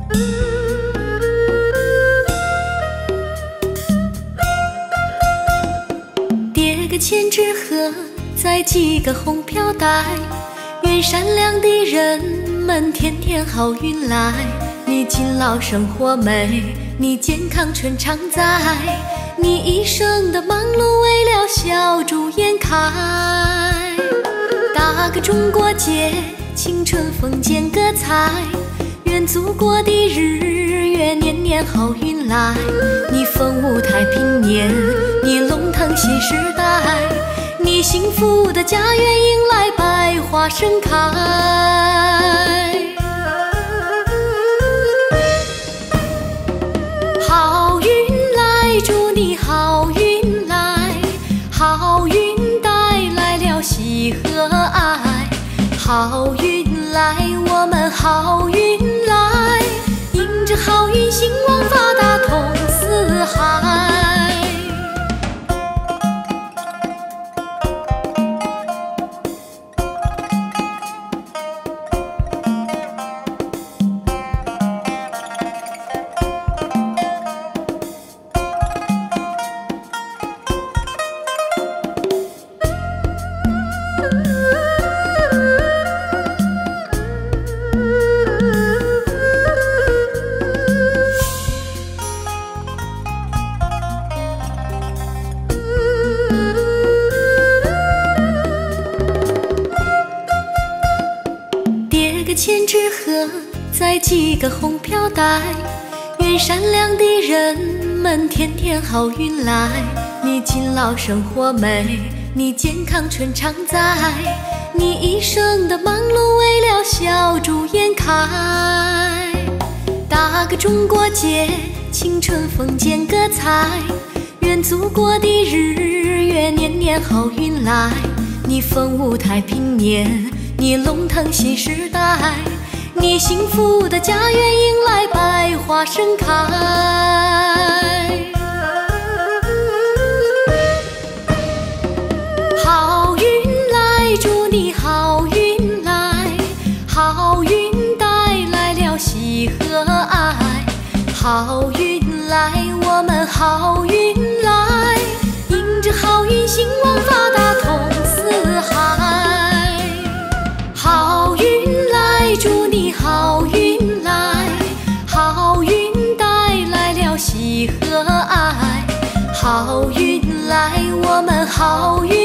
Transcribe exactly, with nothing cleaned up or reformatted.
叠个千纸鹤，再系个红飘带，愿善良的人们天天好运来。你勤劳生活美，你健康春常在，你一生的忙碌为了笑逐颜开。大个中国结，青春风间歌彩，愿祖国的日月年年好运来。你风舞太平年，你龙腾新时代，你幸福的家园迎来百花盛开。好运来，祝你好运来，好运带来了喜和爱。好运来，我们好运来，迎着好运兴旺发达通四海。千纸鹤，再系个红飘带，愿善良的人们天天好运来。你勤劳生活美，你健康春常在，你一生的忙碌为了笑逐颜开。大个中国结，青春风间歌彩，愿祖国的日月年年好运来。你风舞太平年，你龙腾新时代，你幸福的家园迎来百花盛开。好运来，祝你好运来，好运带来了喜和爱。好运来，我们好运来，迎着好运兴旺发达通四海。好运来，祝你好运来，好运带来了喜和爱。好运来，我们好运